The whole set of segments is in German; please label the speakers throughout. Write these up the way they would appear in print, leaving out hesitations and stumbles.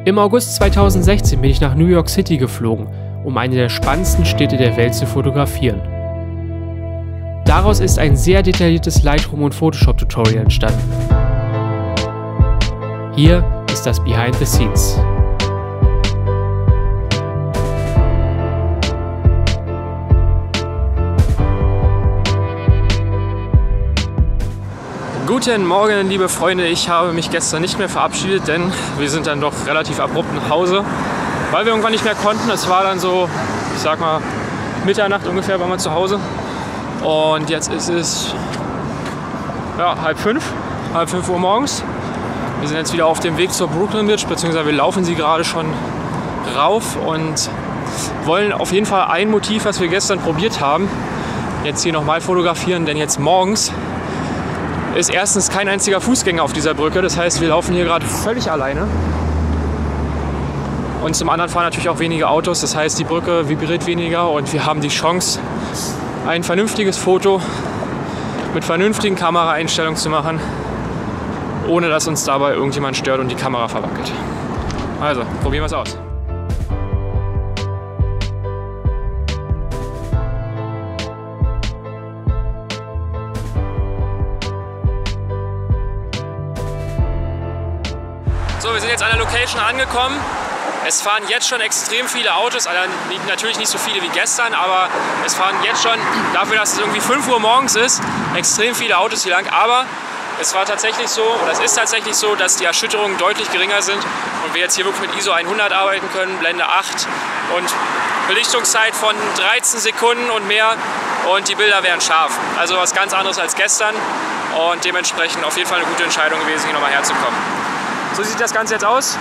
Speaker 1: Im August 2016 bin ich nach New York City geflogen, um eine der spannendsten Städte der Welt zu fotografieren. Daraus ist ein sehr detailliertes Lightroom- und Photoshop-Tutorial entstanden. Hier ist das Behind the Scenes. Guten Morgen, liebe Freunde. Ich habe mich gestern nicht mehr verabschiedet, denn wir sind dann doch relativ abrupt nach Hause, weil wir irgendwann nicht mehr konnten. Es war dann so, ich sag mal, Mitternacht ungefähr waren wir zu Hause. Und jetzt ist es ja, halb fünf Uhr morgens. Wir sind jetzt wieder auf dem Weg zur Brooklyn Bridge, beziehungsweise wir laufen sie gerade schon rauf und wollen auf jeden Fall ein Motiv, was wir gestern probiert haben, jetzt hier nochmal fotografieren, denn jetzt morgens ist erstens kein einziger Fußgänger auf dieser Brücke. Das heißt, wir laufen hier gerade völlig alleine. Und zum anderen fahren natürlich auch weniger Autos. Das heißt, die Brücke vibriert weniger und wir haben die Chance, ein vernünftiges Foto mit vernünftigen Kameraeinstellungen zu machen, ohne dass uns dabei irgendjemand stört und die Kamera verwackelt. Also, probieren wir es aus. So, wir sind jetzt an der Location angekommen. Es fahren jetzt schon extrem viele Autos, natürlich nicht so viele wie gestern, aber es fahren jetzt schon, dafür, dass es irgendwie 5 Uhr morgens ist, extrem viele Autos hier lang. Aber es war tatsächlich so, oder es ist tatsächlich so, dass die Erschütterungen deutlich geringer sind und wir jetzt hier wirklich mit ISO 100 arbeiten können, Blende 8 und Belichtungszeit von 13 Sekunden und mehr und die Bilder werden scharf. Also was ganz anderes als gestern und dementsprechend auf jeden Fall eine gute Entscheidung gewesen, hier nochmal herzukommen. So sieht das Ganze jetzt aus.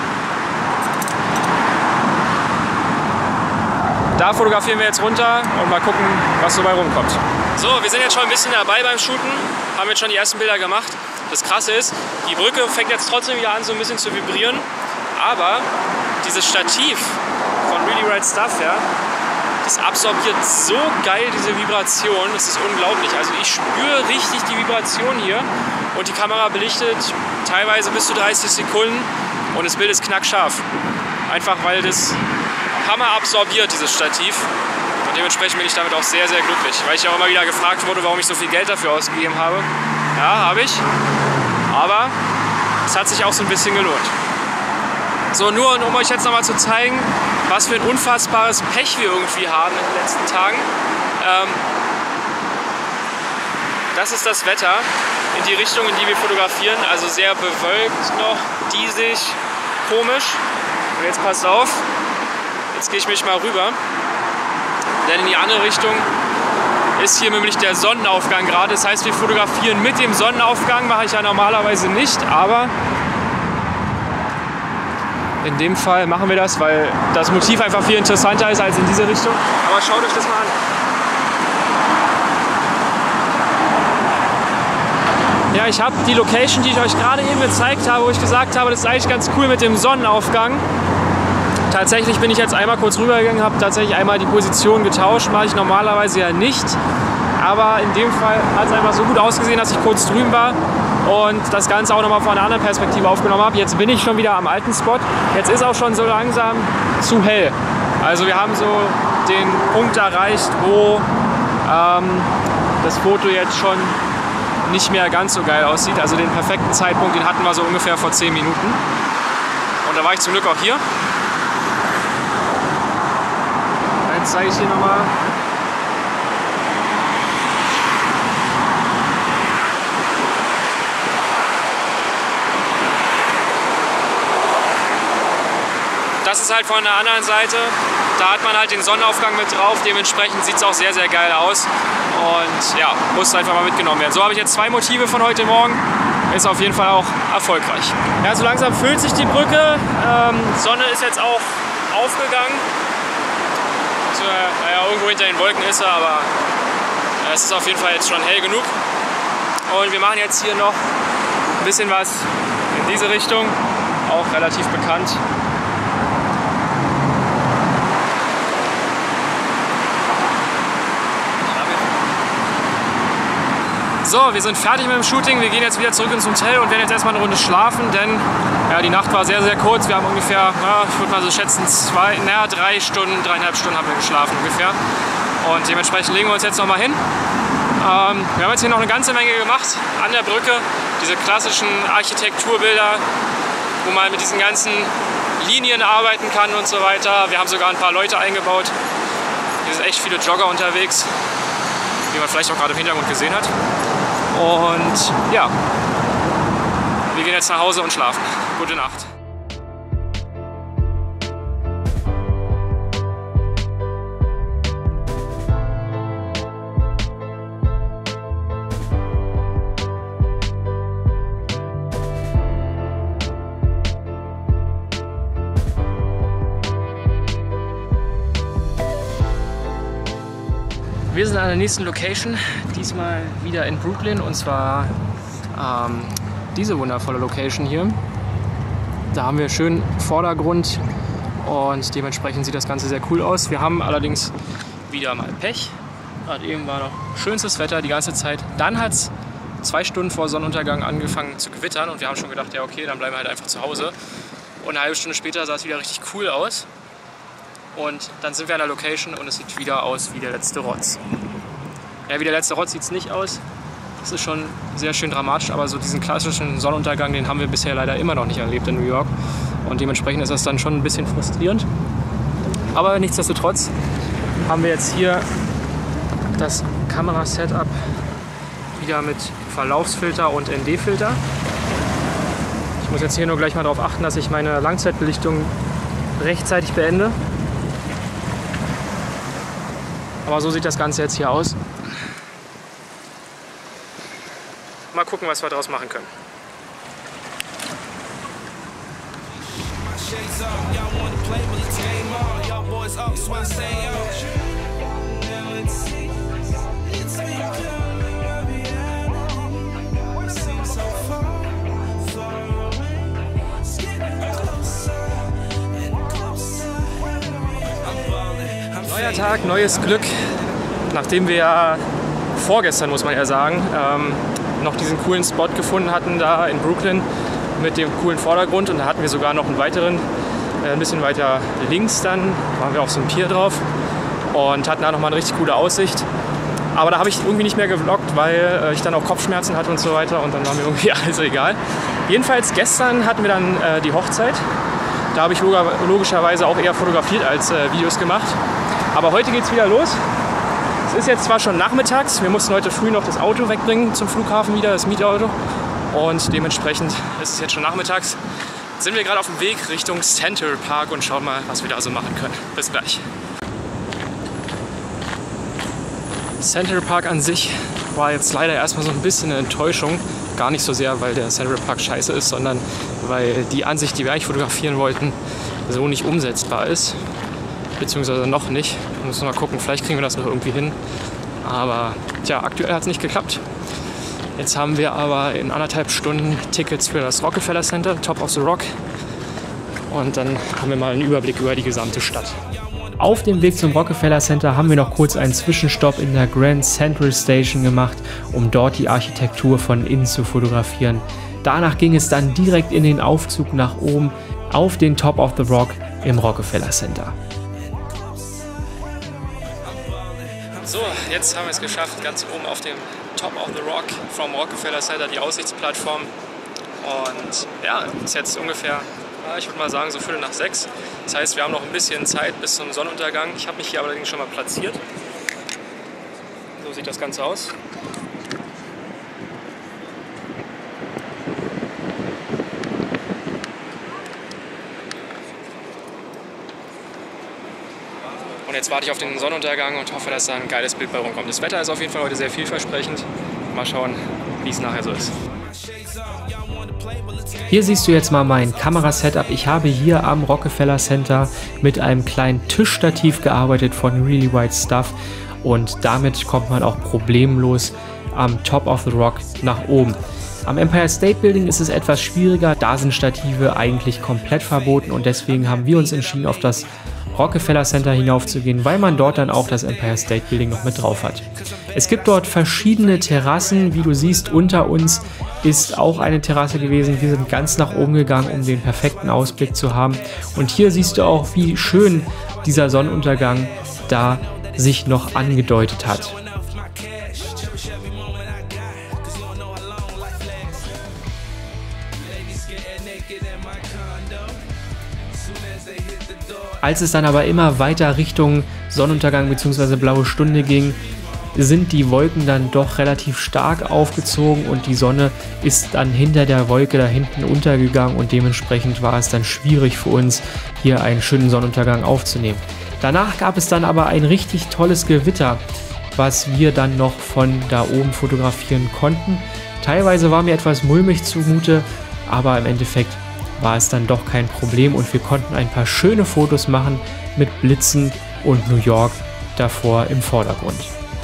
Speaker 1: Da fotografieren wir jetzt runter und mal gucken, was so bei rumkommt. So, wir sind jetzt schon ein bisschen dabei beim Shooten, haben jetzt schon die ersten Bilder gemacht. Das Krasse ist, die Brücke fängt jetzt trotzdem wieder an, so ein bisschen zu vibrieren. Aber dieses Stativ von Really Right Stuff, ja, das absorbiert so geil diese Vibration, das ist unglaublich. Also ich spüre richtig die Vibration hier und die Kamera belichtet teilweise bis zu 30 Sekunden und das Bild ist knackscharf. Einfach weil das Hammer absorbiert, dieses Stativ. Und dementsprechend bin ich damit auch sehr, sehr glücklich. Weil ich ja auch immer wieder gefragt wurde, warum ich so viel Geld dafür ausgegeben habe. Ja, habe ich. Aber es hat sich auch so ein bisschen gelohnt. So, nur um euch jetzt nochmal zu zeigen, was für ein unfassbares Pech wir irgendwie haben in den letzten Tagen. Das ist das Wetter in die Richtung, in die wir fotografieren. Also sehr bewölkt noch, diesig, komisch. Und jetzt passt auf, jetzt gehe ich mich mal rüber. Denn in die andere Richtung ist hier nämlich der Sonnenaufgang gerade. Das heißt, wir fotografieren mit dem Sonnenaufgang, mache ich ja normalerweise nicht, aber in dem Fall machen wir das, weil das Motiv einfach viel interessanter ist als in diese Richtung. Aber schaut euch das mal an. Ja, ich habe die Location, die ich euch gerade eben gezeigt habe, wo ich gesagt habe, das ist eigentlich ganz cool mit dem Sonnenaufgang. Tatsächlich bin ich jetzt einmal kurz rübergegangen, habe tatsächlich einmal die Position getauscht, mache ich normalerweise ja nicht. Aber in dem Fall hat es einfach so gut ausgesehen, dass ich kurz drüben war und das Ganze auch nochmal von einer anderen Perspektive aufgenommen habe. Jetzt bin ich schon wieder am alten Spot. Jetzt ist auch schon so langsam zu hell. Also wir haben so den Punkt erreicht, wo das Foto jetzt schon nicht mehr ganz so geil aussieht. Also den perfekten Zeitpunkt, den hatten wir so ungefähr vor 10 Minuten. Und da war ich zum Glück auch hier. Jetzt zeige ich hier nochmal. Das ist halt von der anderen Seite. Da hat man halt den Sonnenaufgang mit drauf. Dementsprechend sieht es auch sehr, sehr geil aus. Und ja, muss einfach mal mitgenommen werden. So habe ich jetzt 2 Motive von heute Morgen. Ist auf jeden Fall auch erfolgreich. Ja, so langsam füllt sich die Brücke. Sonne ist jetzt auch aufgegangen. So, naja, irgendwo hinter den Wolken ist er, aber es ist auf jeden Fall jetzt schon hell genug. Und wir machen jetzt hier noch ein bisschen was in diese Richtung. Auch relativ bekannt. So, wir sind fertig mit dem Shooting. Wir gehen jetzt wieder zurück ins Hotel und werden jetzt erstmal eine Runde schlafen, denn ja, die Nacht war sehr, sehr kurz. Wir haben ungefähr, ja, ich würde mal so schätzen, 3 Stunden, 3,5 Stunden haben wir geschlafen ungefähr. Und dementsprechend legen wir uns jetzt nochmal hin. Wir haben jetzt hier noch eine ganze Menge gemacht an der Brücke. Diese klassischen Architekturbilder, wo man mit diesen ganzen Linien arbeiten kann und so weiter. Wir haben sogar ein paar Leute eingebaut. Hier sind echt viele Jogger unterwegs, wie man vielleicht auch gerade im Hintergrund gesehen hat. Und ja, wir gehen jetzt nach Hause und schlafen. Gute Nacht. Wir sind an der nächsten Location, diesmal wieder in Brooklyn, und zwar diese wundervolle Location hier. Da haben wir schön Vordergrund und dementsprechend sieht das Ganze sehr cool aus. Wir haben allerdings wieder mal Pech. Gerade eben war noch schönstes Wetter die ganze Zeit. Dann hat es 2 Stunden vor Sonnenuntergang angefangen zu gewittern und wir haben schon gedacht, ja okay, dann bleiben wir halt einfach zu Hause. Und eine halbe Stunde später sah es wieder richtig cool aus. Und dann sind wir an der Location und es sieht wieder aus wie der letzte Rotz. Ja, wie der letzte Rotz sieht es nicht aus. Das ist schon sehr schön dramatisch, aber so diesen klassischen Sonnenuntergang, den haben wir bisher leider immer noch nicht erlebt in New York. Und dementsprechend ist das dann schon ein bisschen frustrierend. Aber nichtsdestotrotz haben wir jetzt hier das Kamera-Setup wieder mit Verlaufsfilter und ND-Filter. Ich muss jetzt hier nur gleich mal darauf achten, dass ich meine Langzeitbelichtung rechtzeitig beende. Aber so sieht das Ganze jetzt hier aus. Mal gucken, was wir daraus machen können. Neuer Tag, neues Glück. Nachdem wir ja vorgestern, muss man ja sagen, noch diesen coolen Spot gefunden hatten da in Brooklyn mit dem coolen Vordergrund, und da hatten wir sogar noch einen weiteren, ein bisschen weiter links dann, waren wir auf so einem Pier drauf und hatten da nochmal eine richtig coole Aussicht. Aber da habe ich irgendwie nicht mehr gevloggt, weil ich dann auch Kopfschmerzen hatte und so weiter, und dann war mir irgendwie alles egal. Jedenfalls gestern hatten wir dann die Hochzeit. Da habe ich logischerweise auch eher fotografiert als Videos gemacht. Aber heute geht es wieder los. Es ist jetzt zwar schon nachmittags, wir mussten heute früh noch das Auto wegbringen zum Flughafen wieder, das Mietauto. Und dementsprechend ist es jetzt schon nachmittags. Sind wir gerade auf dem Weg Richtung Central Park und schauen mal, was wir da so machen können. Bis gleich. Central Park an sich war jetzt leider erstmal so ein bisschen eine Enttäuschung. Gar nicht so sehr, weil der Central Park scheiße ist, sondern weil die Ansicht, die wir eigentlich fotografieren wollten, so nicht umsetzbar ist. Beziehungsweise noch nicht. Wir müssen mal gucken, vielleicht kriegen wir das noch irgendwie hin. Aber tja, aktuell hat es nicht geklappt. Jetzt haben wir aber in 1,5 Stunden Tickets für das Rockefeller Center, Top of the Rock. Und dann haben wir mal einen Überblick über die gesamte Stadt. Auf dem Weg zum Rockefeller Center haben wir noch kurz einen Zwischenstopp in der Grand Central Station gemacht, um dort die Architektur von innen zu fotografieren. Danach ging es dann direkt in den Aufzug nach oben auf den Top of the Rock im Rockefeller Center. So, jetzt haben wir es geschafft, ganz oben auf dem Top of the Rock vom Rockefeller Center, die Aussichtsplattform. Und ja, ist jetzt ungefähr, ich würde mal sagen, so 5:45. Das heißt, wir haben noch ein bisschen Zeit bis zum Sonnenuntergang. Ich habe mich hier allerdings schon mal platziert. So sieht das Ganze aus. Und jetzt warte ich auf den Sonnenuntergang und hoffe, dass da ein geiles Bild bei rumkommt. Das Wetter ist auf jeden Fall heute sehr vielversprechend. Mal schauen, wie es nachher so ist. Hier siehst du jetzt mal mein Kamerasetup. Ich habe hier am Rockefeller Center mit einem kleinen Tischstativ gearbeitet von Really White Stuff, und damit kommt man auch problemlos am Top of the Rock nach oben. Am Empire State Building ist es etwas schwieriger, da sind Stative eigentlich komplett verboten, und deswegen haben wir uns entschieden, auf das
Speaker 2: Rockefeller Center hinaufzugehen, weil man dort dann auch das Empire State Building noch mit drauf hat. Es gibt dort verschiedene Terrassen, wie du siehst, unter uns ist auch eine Terrasse gewesen. Wir sind ganz nach oben gegangen, um den perfekten Ausblick zu haben. Und hier siehst du auch, wie schön dieser Sonnenuntergang da sich noch angedeutet hat. Als es dann aber immer weiter Richtung Sonnenuntergang bzw. blaue Stunde ging, sind die Wolken dann doch relativ stark aufgezogen und die Sonne ist dann hinter der Wolke da hinten untergegangen und dementsprechend war es dann schwierig für uns, hier einen schönen Sonnenuntergang aufzunehmen. Danach gab es dann aber ein richtig tolles Gewitter, was wir dann noch von da oben fotografieren konnten. Teilweise war mir etwas mulmig zumute, aber im Endeffekt war es dann doch kein Problem und wir konnten ein paar schöne Fotos machen mit Blitzen und New York davor im Vordergrund.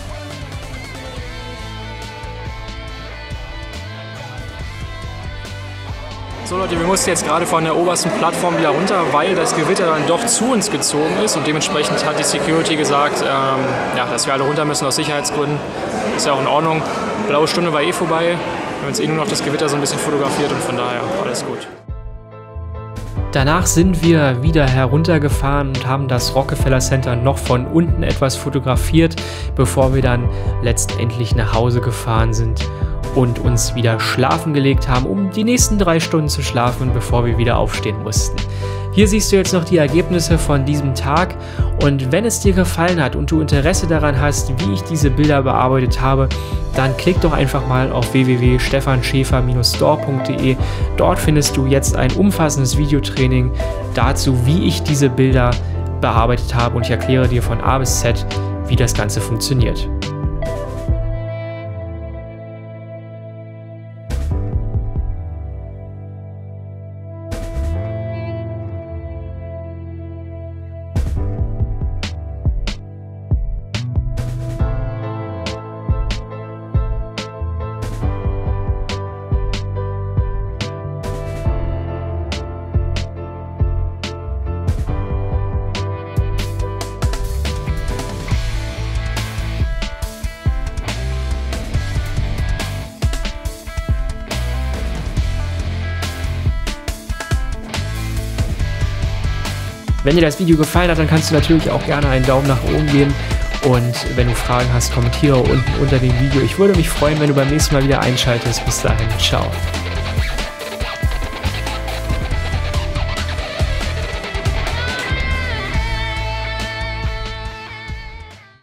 Speaker 1: So Leute, wir mussten jetzt gerade von der obersten Plattform wieder runter, weil das Gewitter dann doch zu uns gezogen ist und dementsprechend hat die Security gesagt, ja, dass wir alle runter müssen aus Sicherheitsgründen. Ist ja auch in Ordnung. Blaue Stunde war eh vorbei. Wir haben jetzt eh nur noch das Gewitter so ein bisschen fotografiert und von daher alles gut.
Speaker 2: Danach sind wir wieder heruntergefahren und haben das Rockefeller Center noch von unten etwas fotografiert, bevor wir dann letztendlich nach Hause gefahren sind und uns wieder schlafen gelegt haben, um die nächsten 3 Stunden zu schlafen, bevor wir wieder aufstehen mussten. Hier siehst du jetzt noch die Ergebnisse von diesem Tag und wenn es dir gefallen hat und du Interesse daran hast, wie ich diese Bilder bearbeitet habe, dann klick doch einfach mal auf www.stefanschäfer-store.de. Dort findest du jetzt ein umfassendes Videotraining dazu, wie ich diese Bilder bearbeitet habe und ich erkläre dir von A bis Z, wie das Ganze funktioniert. Wenn dir das Video gefallen hat, dann kannst du natürlich auch gerne einen Daumen nach oben geben und wenn du Fragen hast, kommentiere unten unter dem Video. Ich würde mich freuen, wenn du beim nächsten Mal wieder einschaltest. Bis dahin, ciao.